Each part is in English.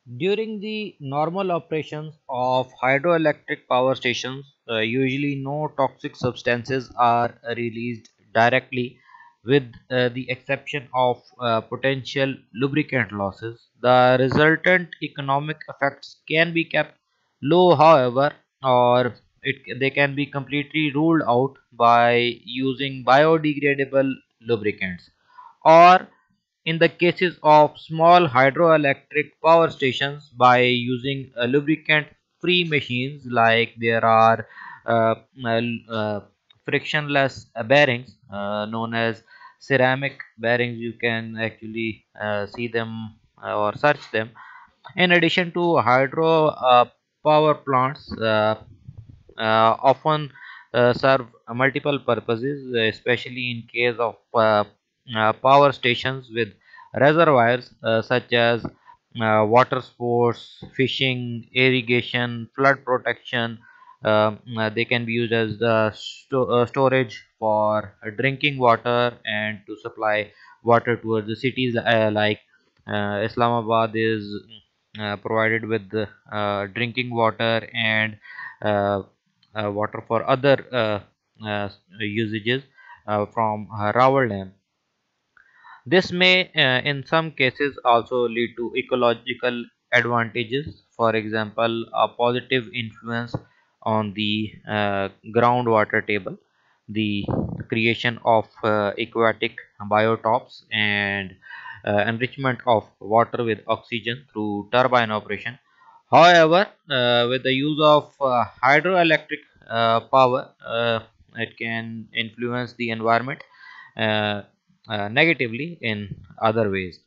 During the normal operations of hydroelectric power stations, usually no toxic substances are released directly, with the exception of potential lubricant losses. The resultant economic effects can be kept low, however, or they can be completely ruled out by using biodegradable lubricants, or in the cases of small hydroelectric power stations by using lubricant free machines, like there are uh, uh, uh, frictionless bearings known as ceramic bearings. You can actually see them or search them. In addition to hydro power plants, often serve multiple purposes, especially in case of power stations with reservoirs such as water sports, fishing, irrigation, flood protection. They can be used as the storage for drinking water and to supply water towards the cities, like Islamabad is provided with drinking water and uh, water for other usages from Rawal Dam. This may, in some cases, also lead to ecological advantages. For example, a positive influence on the groundwater table, the creation of aquatic biotopes, and enrichment of water with oxygen through turbine operation. However, with the use of hydroelectric power, it can influence the environment uh, negatively in other ways.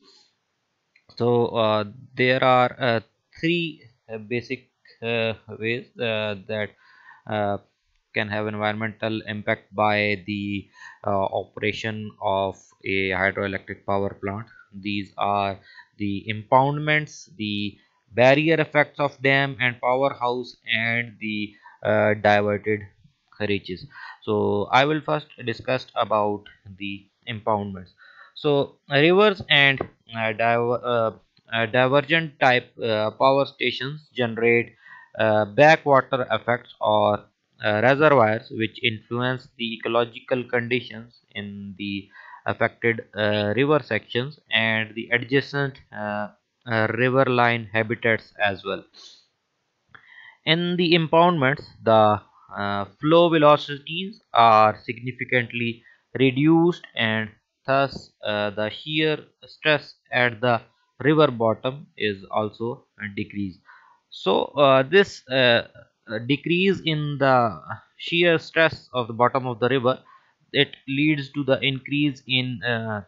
So there are three basic ways that uh, can have environmental impact by the operation of a hydroelectric power plant. These are the impoundments, the barrier effects of dam and powerhouse, and the diverted reaches. So I will first discuss about the impoundments. So rivers and divergent type power stations generate backwater effects or reservoirs which influence the ecological conditions in the affected river sections and the adjacent riverline habitats as well. In the impoundments, the flow velocities are significantly reduced, and thus the shear stress at the river bottom is also decreased. So, this decrease in the shear stress of the bottom of the river, it leads to the increase in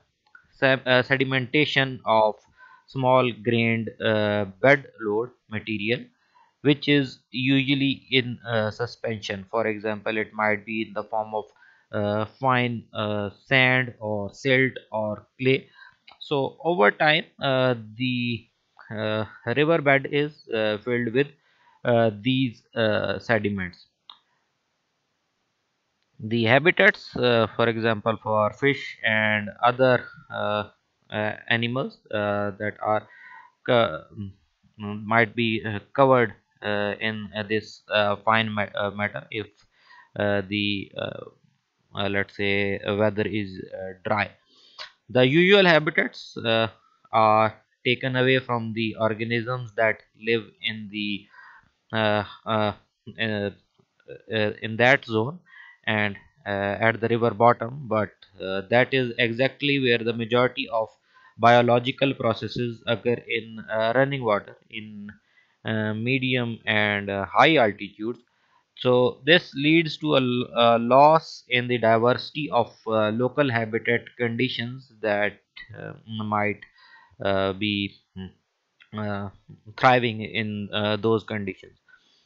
sedimentation of small grained bed load material, which is usually in suspension. For example, it might be in the form of fine sand or silt or clay. So over time, the riverbed is filled with these sediments. The habitats, for example, for fish and other animals that are co- might be covered in this fine matter if the let's say weather is dry. The usual habitats are taken away from the organisms that live in the uh, uh, uh, in that zone and at the river bottom, but that is exactly where the majority of biological processes occur in running water in medium and high altitudes. So this leads to a loss in the diversity of local habitat conditions that might be uh, thriving in those conditions.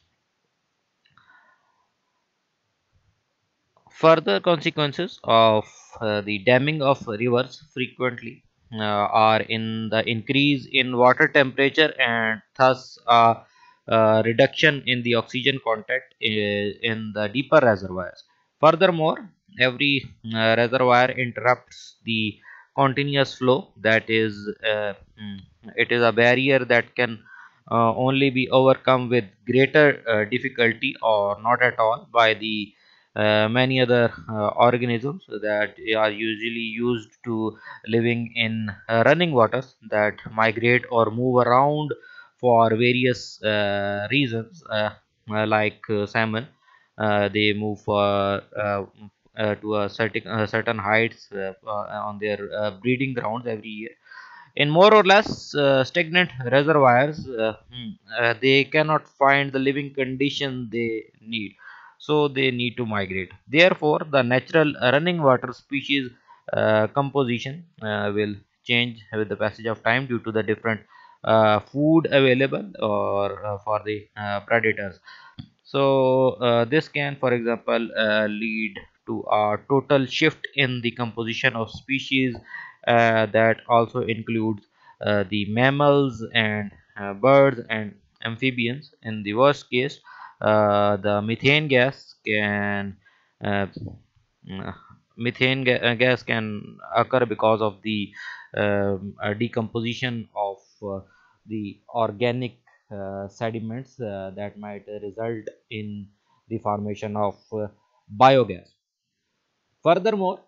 Further consequences of the damming of rivers frequently are in the increase in water temperature and thus reduction in the oxygen content in the deeper reservoirs. Furthermore, every reservoir interrupts the continuous flow. That is, it is a barrier that can only be overcome with greater difficulty or not at all by the many other organisms that are usually used to living in running waters that migrate or move around for various reasons, like salmon. They move for to a certain heights on their breeding grounds every year. In more or less stagnant reservoirs, they cannot find the living condition they need, so they need to migrate. Therefore, the natural running water species composition will change with the passage of time due to the different food available or for the predators. So this can, for example, lead to a total shift in the composition of species that also includes the mammals and birds and amphibians. In the worst case, the methane gas can uh, uh, gas can occur because of the decomposition of the organic sediments that might result in the formation of biogas. Furthermore,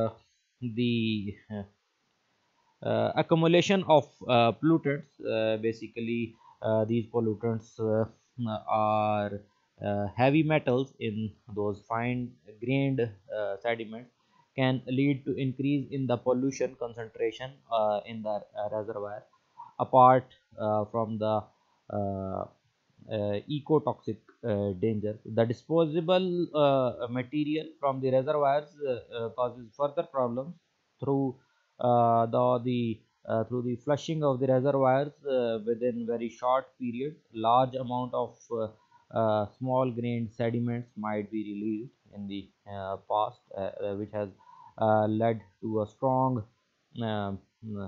the accumulation of pollutants, basically these pollutants are heavy metals in those fine grained sediments, can lead to increase in the pollution concentration in the reservoir, apart from the uh, ecotoxic danger. The disposable material from the reservoirs causes further problems through through the flushing of the reservoirs within very short period. Large amount of small grained sediments might be released in the past, which has led to a strong um, uh,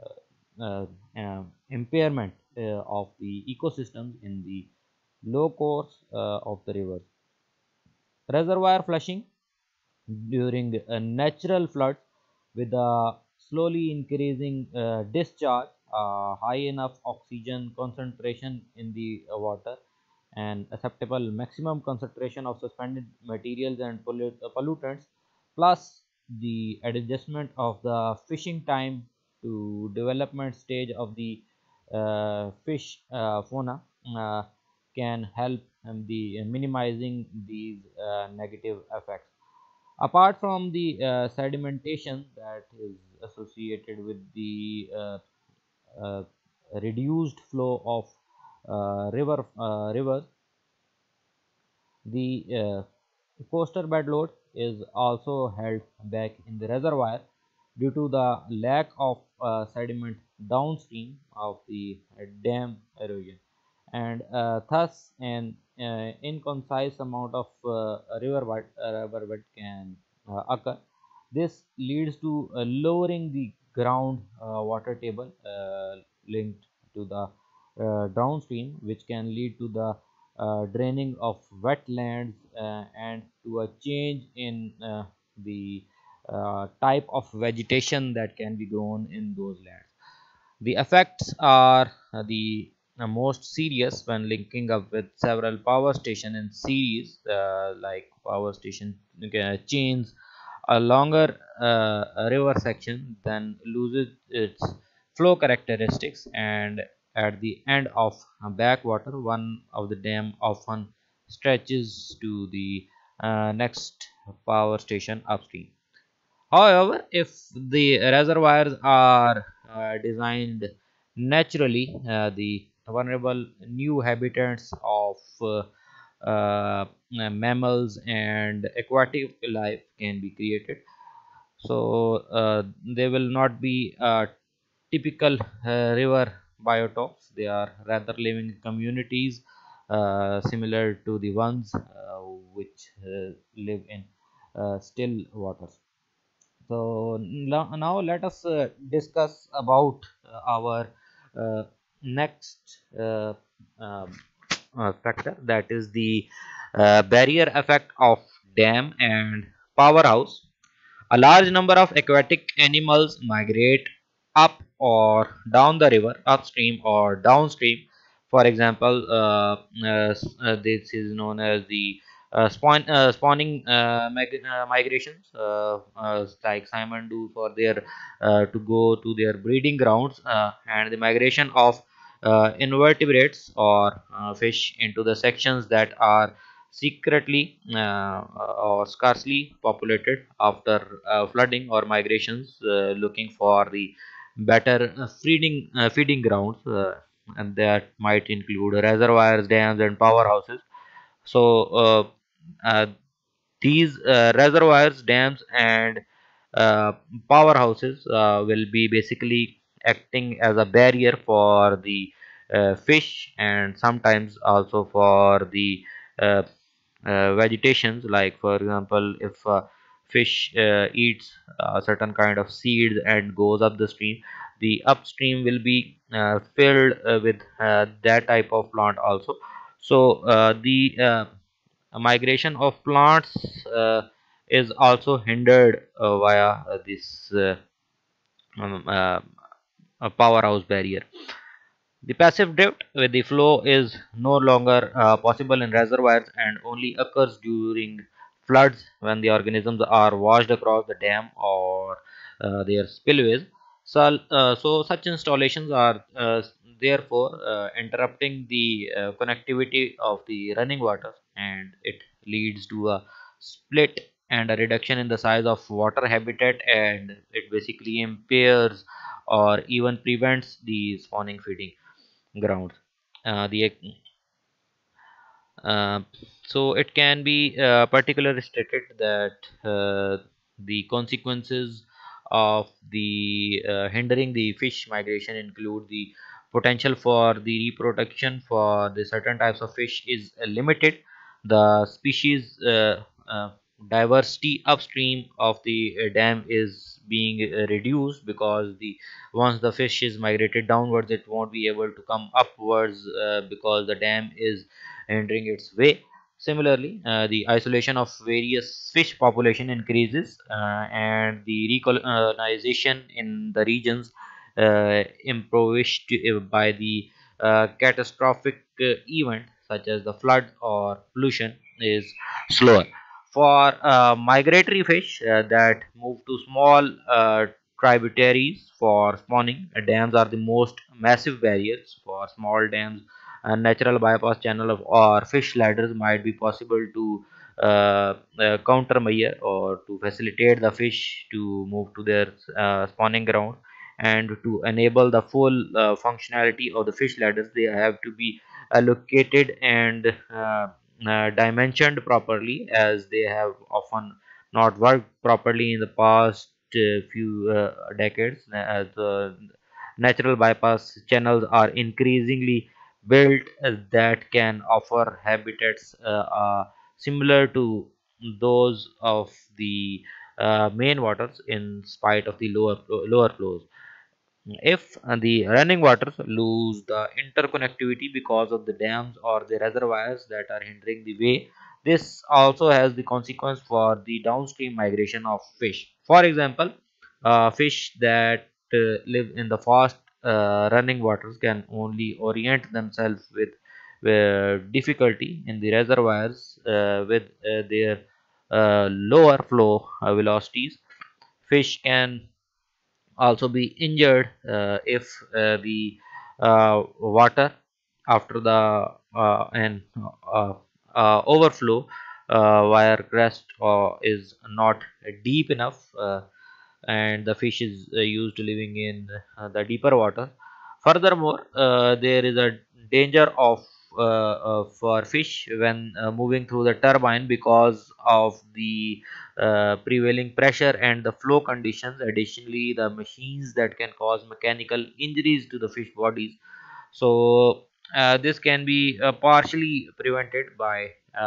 impairment of the ecosystems in the low course of the rivers. Reservoir flushing during natural floods with a slowly increasing discharge, high enough oxygen concentration in the water, and acceptable maximum concentration of suspended materials and pollutants, plus the adjustment of the fishing time to development stage of the fish fauna uh, can help the minimizing these negative effects. Apart from the sedimentation that is associated with the uh, reduced flow of rivers, the coastal bed load is also held back in the reservoir due to the lack of sediment downstream of the dam erosion, and thus an inconcise amount of river bed can occur. This leads to lowering the ground water table linked to the downstream, which can lead to the draining of wetlands and to a change in the type of vegetation that can be grown in those lands. The effects are most serious when linking up with several power station in series, like power station chains. A longer river section then loses its flow characteristics, and at the end of a backwater, one of the dam often stretches to the next power station upstream. However, if the reservoirs are designed naturally, the vulnerable new habitats of mammals and aquatic life can be created. So they will not be typical river biotopes. They are rather living communities similar to the ones which live in still waters. So now let us discuss about our uh, next factor, that is the barrier effect of dam and powerhouse. A large number of aquatic animals migrate up or down the river, upstream or downstream, For example, this is known as the spawning migrations, like salmon do for their to go to their breeding grounds, and the migration of invertebrates or fish into the sections that are secretly or scarcely populated after flooding or migrations, looking for the better feeding grounds, and that might include reservoirs, dams, and powerhouses. So uh, these reservoirs, dams, and uh, powerhouses will be basically acting as a barrier for the fish, and sometimes also for the uh, vegetations. Like for example, if fish eats a certain kind of seeds and goes up the stream, the upstream will be filled with that type of plant also. So the migration of plants is also hindered via this um, uh, powerhouse barrier. The passive drift with the flow is no longer possible in reservoirs and only occurs during floods when the organisms are washed across the dam or their spillways. So such installations are therefore interrupting the connectivity of the running water, and it leads to a split and a reduction in the size of water habitat, and it basically impairs or even prevents the spawning feeding grounds. The uh, so it can be particularly stated that the consequences of the hindering the fish migration include the potential for the reproduction for the certain types of fish is limited. The species diversity upstream of the dam is being reduced, because the once the fish is migrated downwards, it won't be able to come upwards because the dam is hindering its way. Similarly, the isolation of various fish population increases, and the recolonization in the regions impoverished by the catastrophic event such as the flood or pollution is slower. For migratory fish that move to small tributaries for spawning, dams are the most massive barriers. For small dams, a natural bypass channel of or fish ladders might be possible to countermeasure or to facilitate the fish to move to their spawning ground. And to enable the full functionality of the fish ladders, they have to be allocated and dimensioned properly, as they have often not worked properly in the past few decades, as the natural bypass channels are increasingly built that can offer habitats similar to those of the main waters in spite of the lower flows. If the running waters lose the interconnectivity because of the dams or the reservoirs that are hindering the way, this also has the consequence for the downstream migration of fish. For example, fish that live in the fast running waters can only orient themselves with difficulty in the reservoirs with their lower flow velocities. Fish can also be injured if the water after the and overflow wire crest is not deep enough, and the fish is used to living in the deeper water. Furthermore, there is a danger of for fish when moving through the turbine because of the prevailing pressure and the flow conditions. Additionally, the machines that can cause mechanical injuries to the fish bodies. So this can be partially prevented by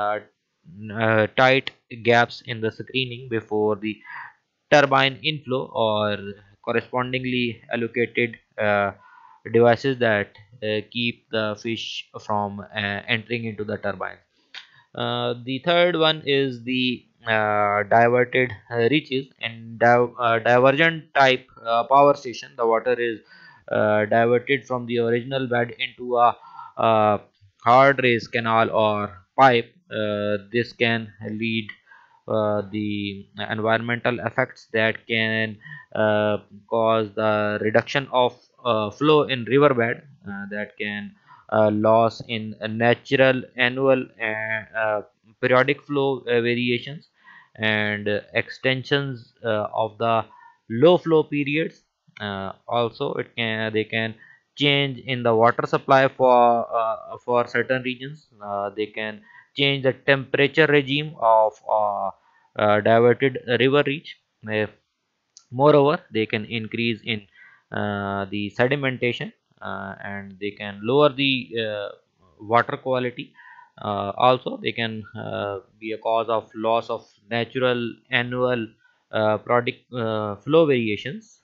tight gaps in the screening before the turbine inflow, or correspondingly allocated devices that keep the fish from entering into the turbine. The third one is the diverted reaches. In divergent type power station, the water is diverted from the original bed into a uh, hard race canal or pipe. This can lead the environmental effects that can uh, cause the reduction of flow in riverbed, that can loss in natural annual and periodic flow variations, and extensions of the low flow periods. Also it can they can change in the water supply for certain regions. They can change the temperature regime of diverted river reach. Moreover, they can increase in the sedimentation, and they can lower the water quality. Also, they can be a cause of loss of natural annual product flow variations.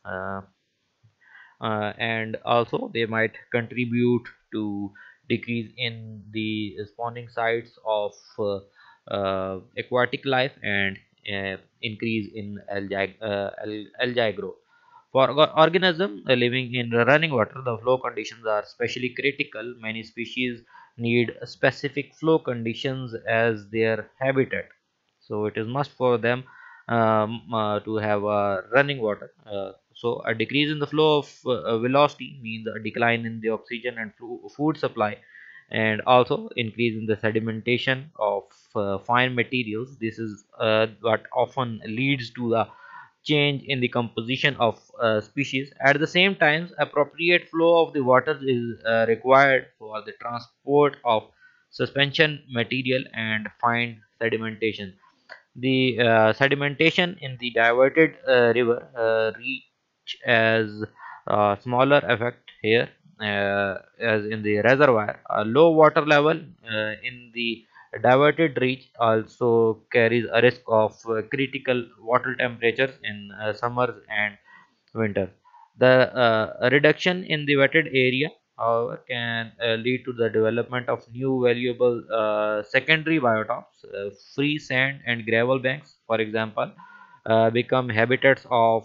And also they might contribute to decrease in the spawning sites of aquatic life, and increase in algae growth. For organisms living in running water, the flow conditions are especially critical. Many species need specific flow conditions as their habitat, so it is must for them to have running water. So a decrease in the flow of velocity means a decline in the oxygen and food supply, and also increase in the sedimentation of fine materials. This is what often leads to the change in the composition of species. At the same time, appropriate flow of the water is required for the transport of suspension material and fine sedimentation. The sedimentation in the diverted river reach as smaller effect here as in the reservoir. A low water level in the diverted reach also carries a risk of critical water temperatures in summers and winter. The reduction in the wetted area, however, can lead to the development of new valuable secondary biotopes. Free sand and gravel banks, for example, become habitats of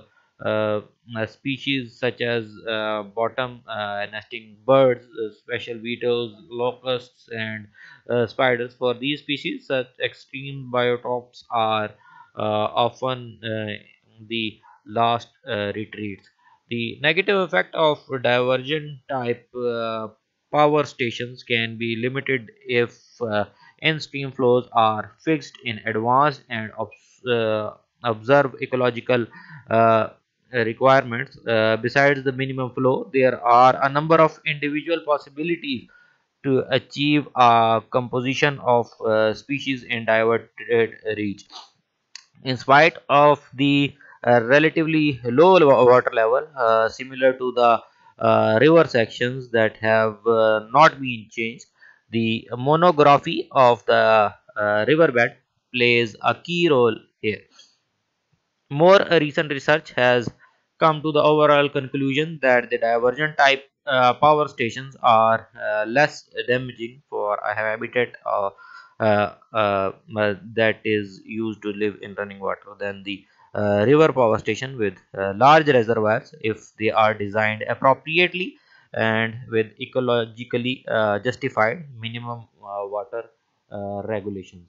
species such as bottom nesting birds, special beetles, locusts, and spiders. For these species, such extreme biotopes are often the last retreats. The negative effect of divergent type power stations can be limited if in-stream flows are fixed in advance and observe ecological uh, requirements. Besides the minimum flow, there are a number of individual possibilities to achieve a composition of species in diverted reach. In spite of the relatively low water level, similar to the river sections that have not been changed, the monography of the riverbed plays a key role here. More recent research has come to the overall conclusion that the divergent type power stations are less damaging for a habitat that is used to live in running water than the river power station with large reservoirs, if they are designed appropriately and with ecologically justified minimum water regulations.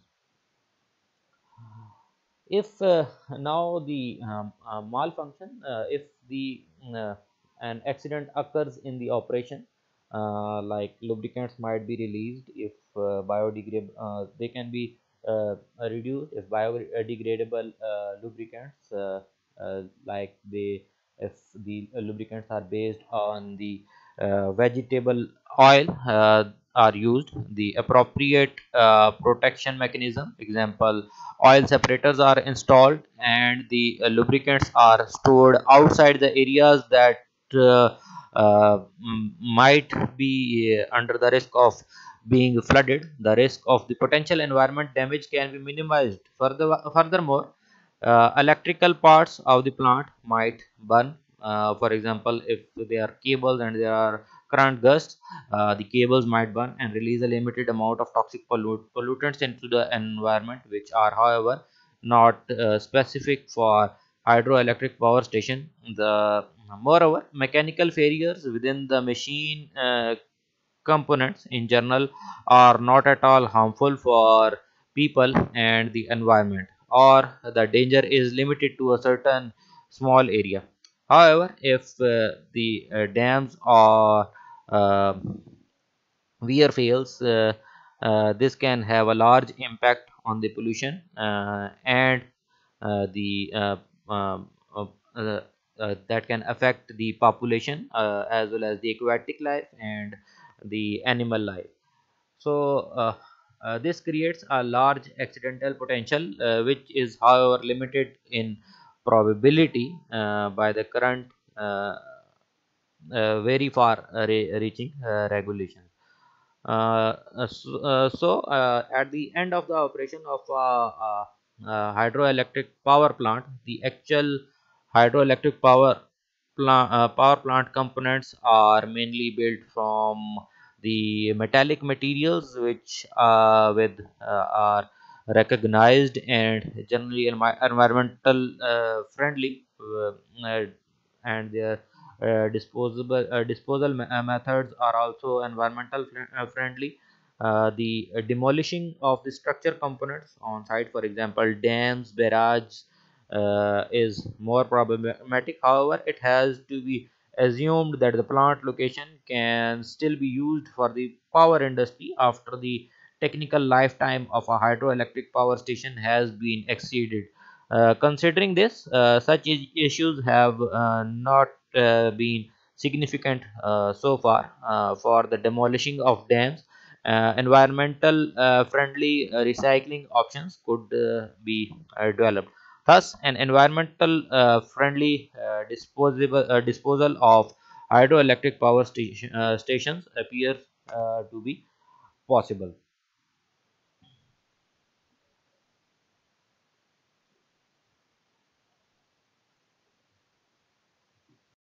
If now the malfunction, if the an accident occurs in the operation, like lubricants might be released, if biodegradable, they can be reduced if biodegradable lubricants, like they if the lubricants are based on the vegetable oil are used, the appropriate protection mechanism, example oil separators, are installed, and the lubricants are stored outside the areas that might be under the risk of being flooded. The risk of the potential environment damage can be minimized. Furthermore, electrical parts of the plant might burn. For example, if there are cables and there are current gusts, the cables might burn and release a limited amount of toxic pollutants into the environment, which are, however, not specific for hydroelectric power station. The Moreover, mechanical failures within the machine components in general are not at all harmful for people and the environment, or the danger is limited to a certain small area. However, if the dams or uh, weir fails, this can have a large impact on the pollution and the uh, uh, that can affect the population as well as the aquatic life and the animal life. So this creates a large accidental potential, which is however limited in probability by the current very far reaching regulations. At the end of the operation of hydroelectric power plant, the actual hydroelectric power plant components are mainly built from the metallic materials which are recognized and generally environmental friendly, uh, and their disposal methods are also environmental friendly. The demolishing of the structure components on site, for example, dams, barrage, is more problematic. However, it has to be assumed that the plant location can still be used for the power industry after the technical lifetime of a hydroelectric power station has been exceeded. Considering this, such issues have not been significant so far for the demolishing of dams. Environmental friendly recycling options could be developed. Thus, an environmental friendly disposal of hydroelectric power stations appears to be possible.